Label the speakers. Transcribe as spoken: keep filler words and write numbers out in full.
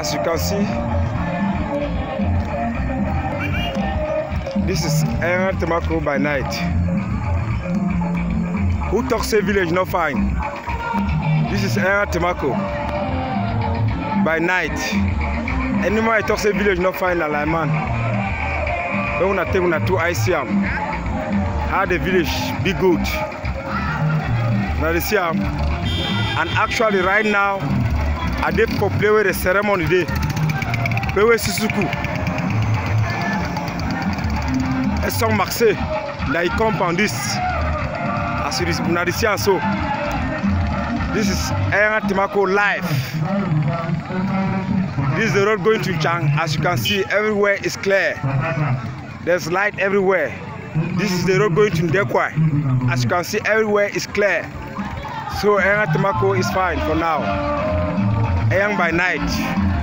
Speaker 1: As you can see, this is Eyangatemako by night. Who talks a village not fine? This is Eyangatemako by night. Anyone I talk a village not fine like man. When I take una two I C M, how the village be good. Now they see am, and actually right now, I did for play with the ceremony day. Play with Susuku. A song Marseille, that he compound this. As it is now they see am so. This is Eyangatemako live. This is the road going to Chang. As you can see, everywhere is clear. There's light everywhere. This is the road going to Ndekwai. As you can see, everywhere is clear. So Eyangatemako is fine for now. Eyang by night.